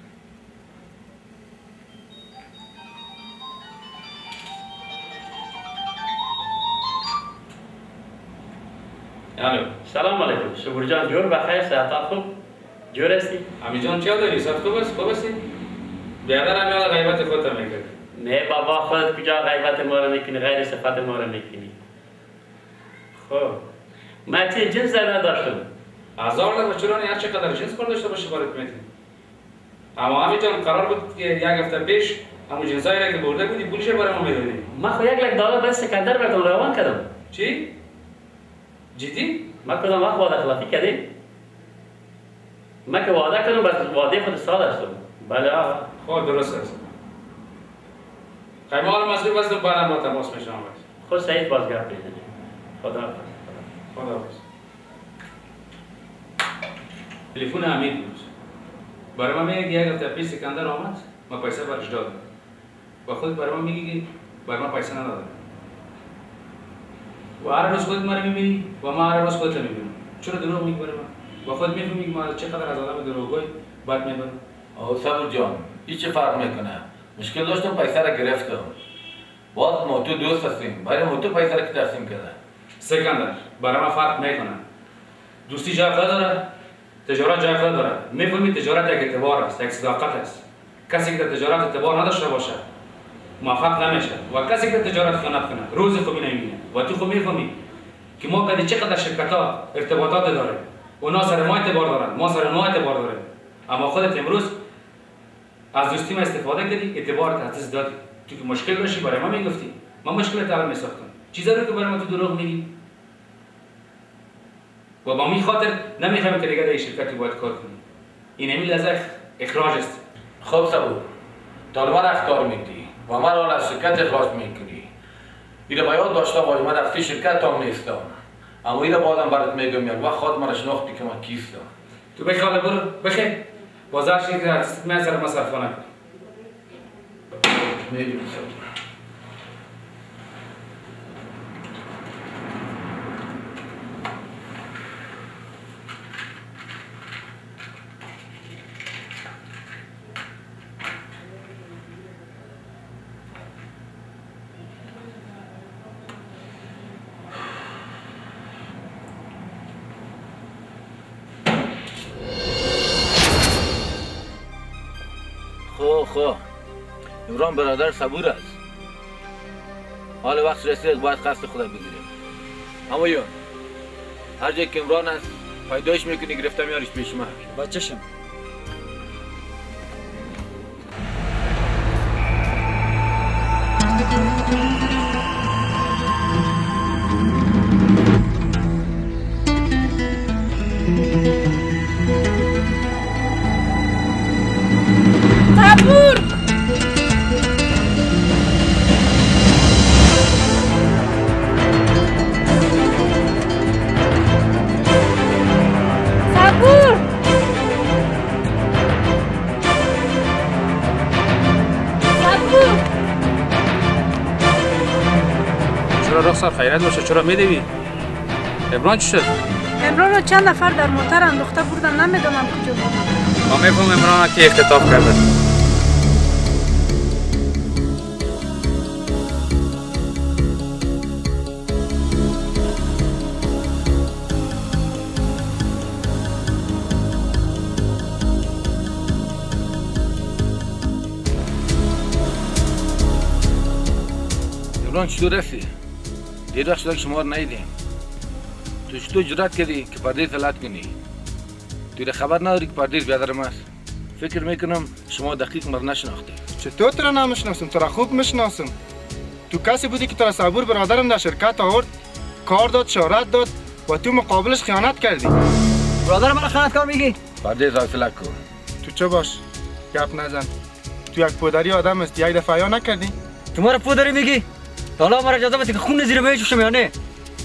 الو. سلام علیکم. صبور جان جور بخیر صحت خوب؟ جور هستی؟ امی جان چه داری؟ صحت خوب است؟ خوب هستی؟ بیادر همیال غیبت خودت میکرد. نه بابا خودت کجا غیبت ما رو میکنی غیر صفت ما رو میکنی. خب من چه جنس در نداشتم. هزار تا چرا هر چقدر جنس بر داشته باشه برات میتونی. اما همین جان قرار بود که یک هفته پیش همون جنسایی را که برده بودی پولش برای ما میدادی. من خو یک لک دلار بس سکندر براتون روان کردم. چی؟ جدی؟ ما کدام وقت وعده خلافی کردیم؟ من که وعده کردم بس وعده خود سال هستم. بله آقا. خب درست است. خیلی حال مسئول واسه بعدم با تماس میشم. خود سعید باز گپ بزنید. خدا حافظ. تلفن حمید بود. برای ما میگه یک هفته پیش سکندر آمد، ما پیسه برش دادم. و خود برای ما میگه برای ما پیسه نداده. و هر روز خودت ما رو میبینی و ما هر روز خودت رو میبینم. چرا دروغ میگی برای ما؟ و خود میفهمی که ما چقدر از آدم دروغگوی بد میبرم. آه صبور جان هیچ فرق میکنه. مشکل داشتم پیسه را گرفتم. باز ما تو دوست هستیم. برای ما تو پیسه را که تقسیم کرده. سکندر برای ما فرق میکنه. دوستی جای خود داره، تجارت جای خود داره. میفهمی تجارت یک اعتبار است، یک صداقت است. کسی که در تجارت اعتبار نداشته باشه موفق نمیشه و کسی که تجارت خیانت کنه روز خوبی نمیبینه. و تو خوب میفهمی که ما کدی چقدر شرکت ها ارتباطات داره. اونا سر ما اعتبار دارن، ما سر اونا اعتبار داریم. اما خودت امروز از دوستی ما استفاده کردی، اعتبار تحت دادی. تو که مشکل داشتی برای ما میگفتی، ما مشکل حل میساختم. چیزا رو که برای ما تو دروغ میگی و با می خاطر نمیخوام که دیگه در شرکتی باید کار کنی. این همین لحظه اخراج است. خب صبور طالبان اختار میدی و ما را از شرکت اخراج میکنی. ایره باید داشته باش من رفتی شرکت هم نیستم. اما ایره بازم برات میگم یک وقت خود من شناختی که من کیستم. تو بخواه برو بخیر بازار شیر که ارتست من سر مصرفانه کن. میگم صبور. خو عمران برادر صبور است. حال وقت رسید باید قصد خدا بگیریم. اما یون هر جایی که عمران است پیدایش میکنی گرفته میاریش پیش من. با چشم. صبور صبور صبور چرا رخصت خیرت باشه چرا میدوی؟ عمران چی شد؟ عمران رو چند نفر در موتر انداخته بردن نمیدونم کجا بودن. ما میفهم عمران که اختطاف کرده. عمران چطور هستی؟ دیر وقت شده که شما رو ندیدیم. تو چطور جرأت کردی که پردیس علت کنی؟ تو خبر نداری که پردیس بیادرم است. فکر میکنم شما دقیق مر نشناختی. چطور تو را نمیشناسم؟ تو را خوب میشناسم. تو کسی بودی که تو را صبور برادرم در شرکت آورد، کار داد، شهرت داد و تو مقابلش خیانت کردی. برادر من خیانتکار میگی؟ پردیس حوصله کن. تو چه باش؟ گپ نزن. تو یک پدری آدم است، یک دفعه یا نکردی؟ تو ما رو پدری میگی؟ حالا ما اجازه بده که خون زیر بهش بشم یا نه؟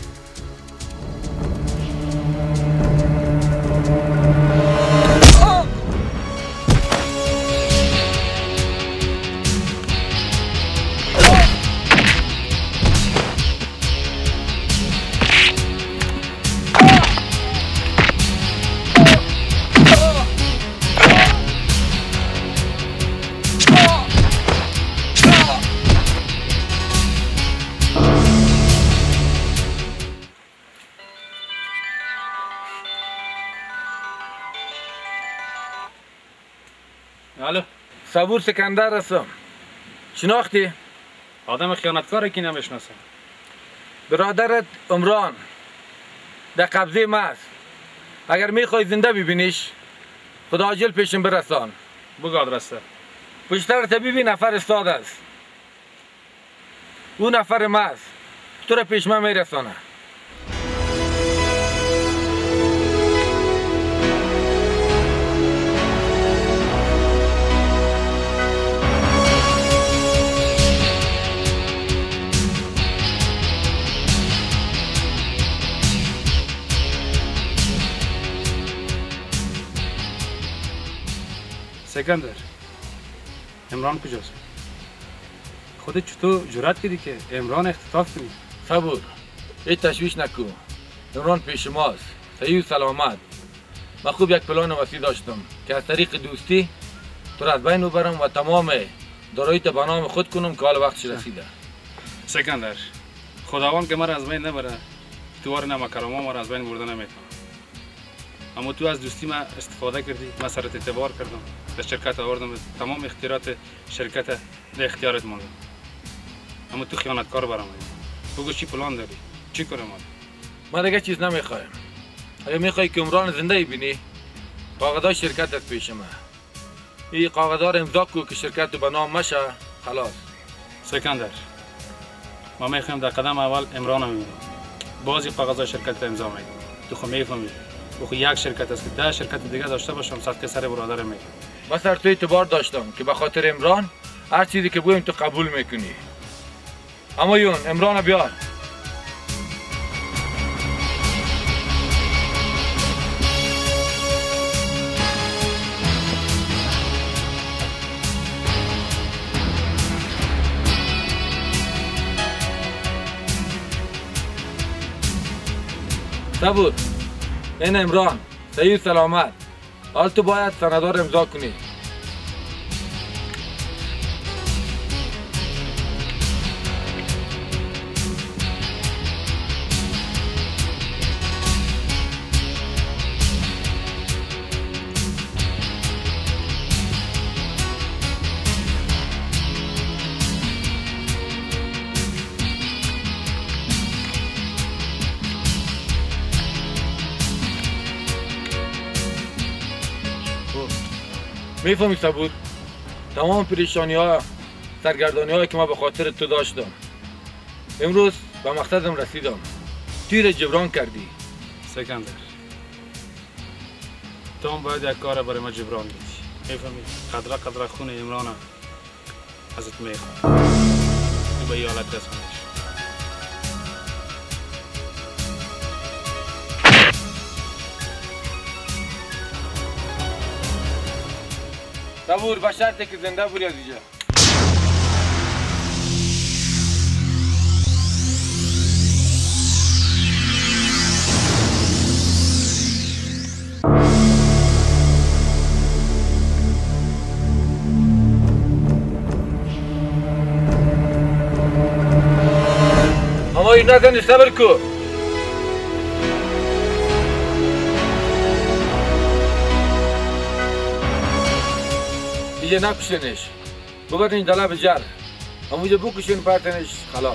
الو صبور سکندر هستم. شناختی؟ آدم خیانتکاره که نمیشناسم. برادرت عمران در قبضه ما است. اگر میخوای زنده ببینیش خدا عاجل پیشم برسان. بگو آدرسه. پشتر طبیبی نفر استاد است. او نفر ما است. تو را پیش من میرسانه. سکندر، عمران کجاست؟ خودت چطور جرأت کردی که عمران اختطاف کنی؟ صبور، هیچ تشویش نکن. عمران پیش ماست، صحیح و سلامت. من خوب یک پلان وسیع داشتم که از طریق دوستی تو را از بین ببرم و تمام داراییت به نام خود کنم که حال وقتش رسیده. سکندر، خداوند که مرا از بین نبره، توار نمکرما مرا از بین برده نمیتونه. اما تو از دوستی من استفاده کردی، من سرت اعتبار کردم، در شرکت آوردم، تمام اختیارات شرکت در اختیارت موندم. اما تو خیانتکار برام اومدی. بگو چی پلان داری؟ چی کنم من؟ من دیگه چیز نمیخوایم. اگه میخوای که عمران زنده ببینی، کاغذای شرکت از پیش من. این کاغذا رو امضا کو که شرکت به نام مشه، خلاص. سکندر، ما میخوایم در قدم اول عمران رو میبینیم. بعضی کاغذای شرکت امضا میکنیم. تو خود میفهمی. بخو یک شرکت است که 10 شرکت دیگه داشته باشم صد سر برادر میگم. من سر تو اعتبار داشتم که به خاطر عمران هر چیزی که بگویم تو قبول میکنی. اما یون عمران بیار. صبور. این عمران صحیح و سلامت. حال تو باید سندار امضا کنی. میفهمی صبور؟ تمام پریشانی ها سرگردانی هایی که ما به خاطر تو داشتم امروز به مقصدم رسیدم. توی جبران کردی. سکندر، تو هم باید یک کار برای ما جبران بدی. میفهمی؟ قدر خون عمران ازت میخوام. تو به این حالت رسانیش. صبور به شرطی که زنده بودی از اینجا. اما این نزنی صبر کو. دیگه نکشنش. ببرین دلب جر. همونجا بکشین پرتنش خلاص.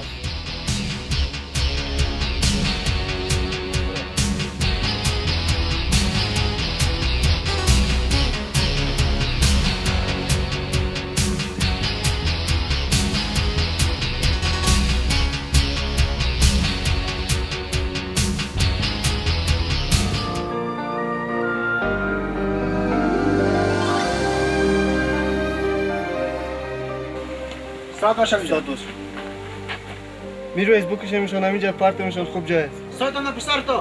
ساعت باشه ساعت باشه میرویز بکشیمشون همینجا پرتمشون خوب جای است ساعت هم پسر تو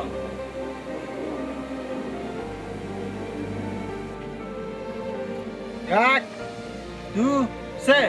یک دو سه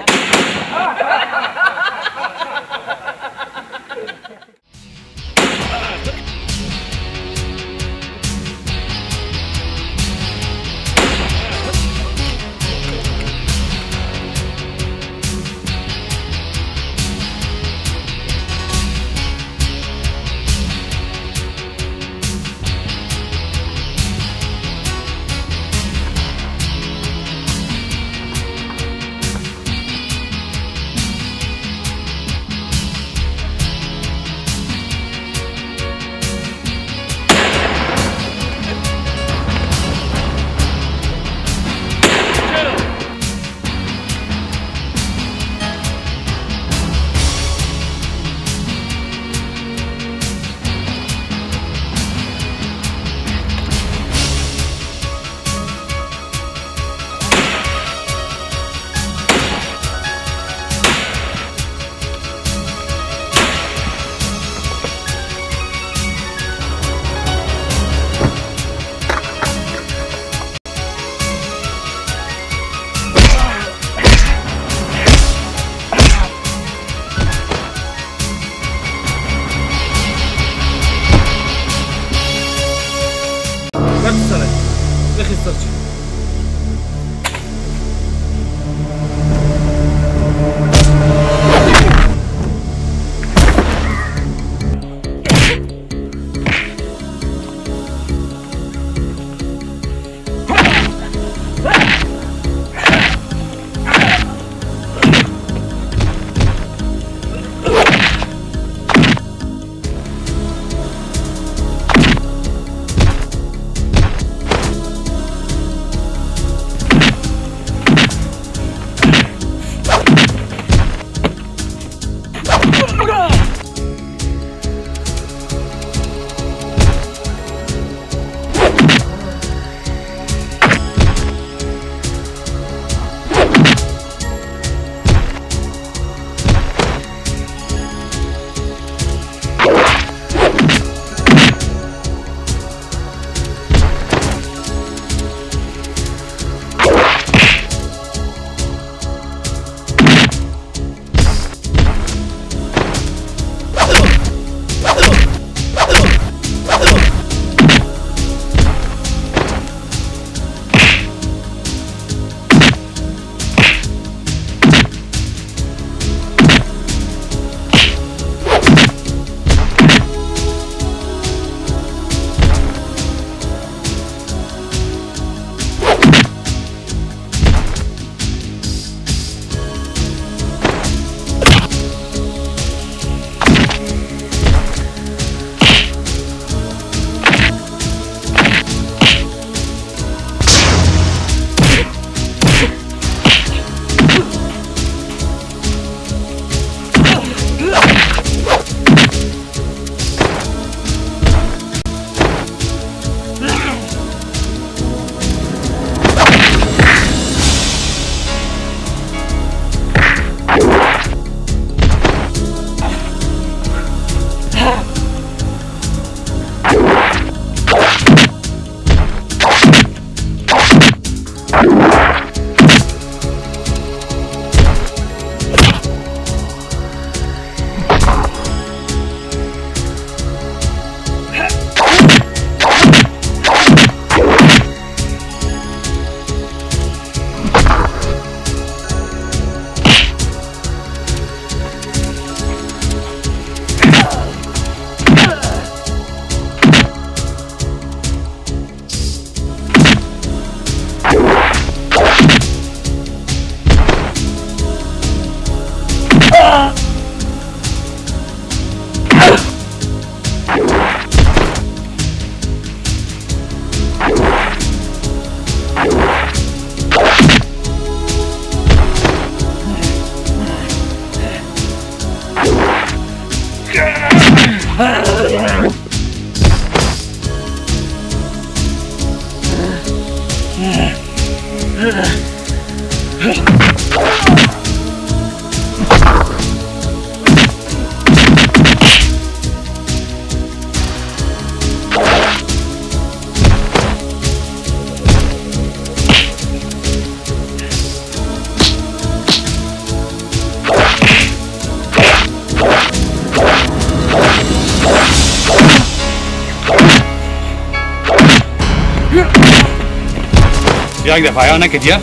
یک دفعه یا نکدیا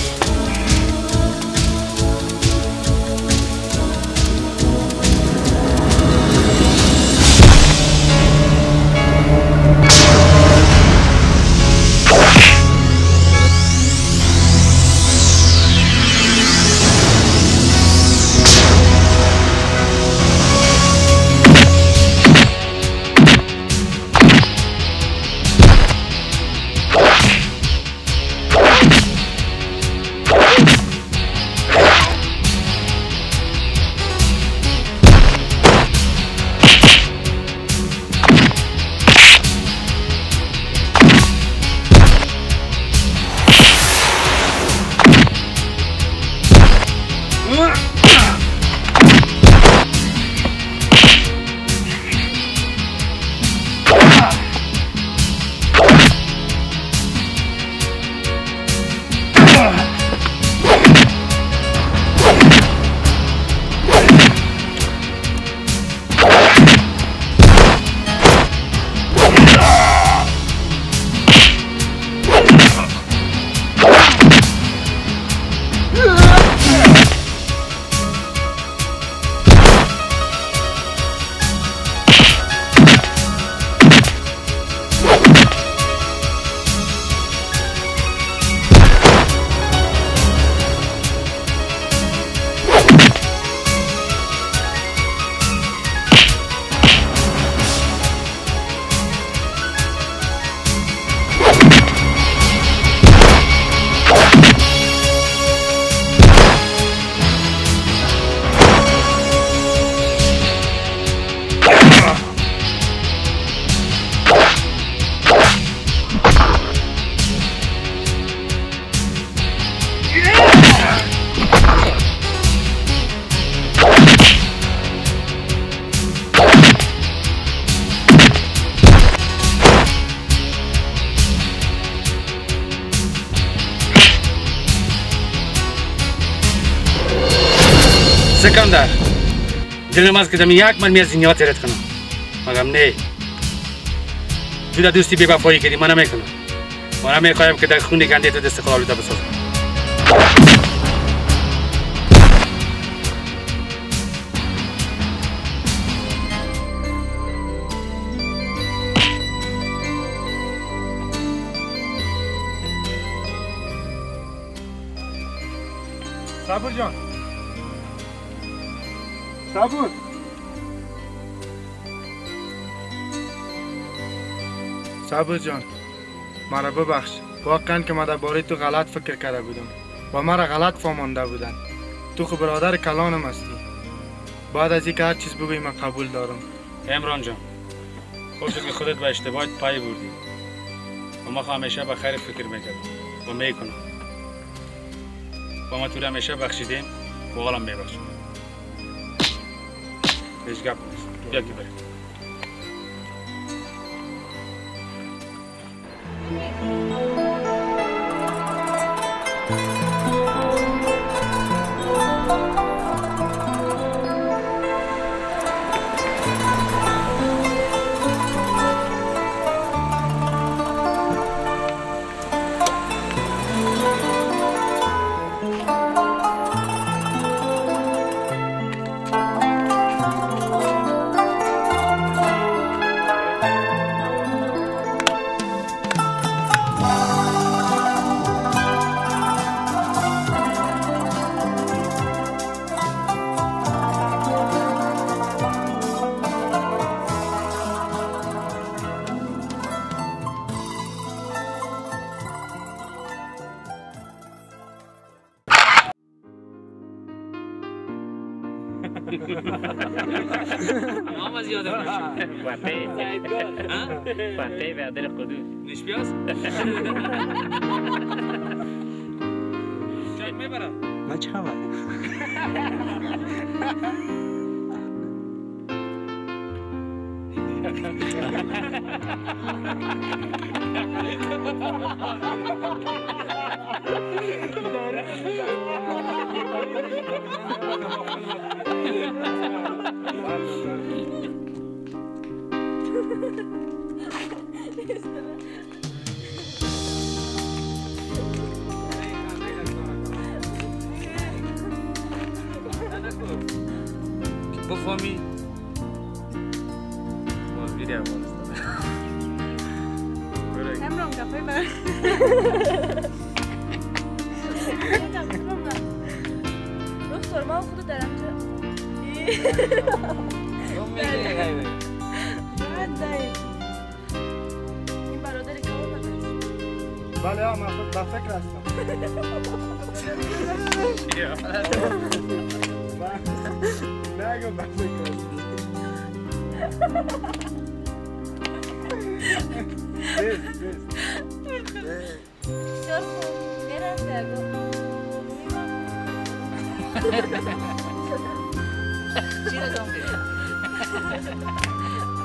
سکندر دلم از که دمی یک مرمی از دنیا تیرت کنم مگم نه تو در دوستی بی‌وفایی کردی من نمیکنم من نمیخوایم که در خون گنده تو دست خود آلوده بسازم صبور جان صبور صبور جان مرا ببخش واقعا که من درباره تو غلط فکر کرده بودم و مرا غلط فهمانده بودن تو خود برادر کلانم هستی بعد از اینکه هر چیز بگویی من قبول دارم عمران جان خوب که خودت به اشتباهت پای بردی و ما همیشه به خیر فکر میکردم و میکنم و ما تو رو همیشه بخشیدیم و حالم میبخشم هیچ گپ نیست بیا که بریم نام از یادم نشد فته و دل قدوس نیش بیاز جایت میبرم من چه خبر فامی باز میری افغانستان. امران گپای بر رخسار من خودو دارم این برادری که آمده است. بله من خود به فکر هستم. نگو به فکر هستم. بسیار خوب میرم درگاه چی را دام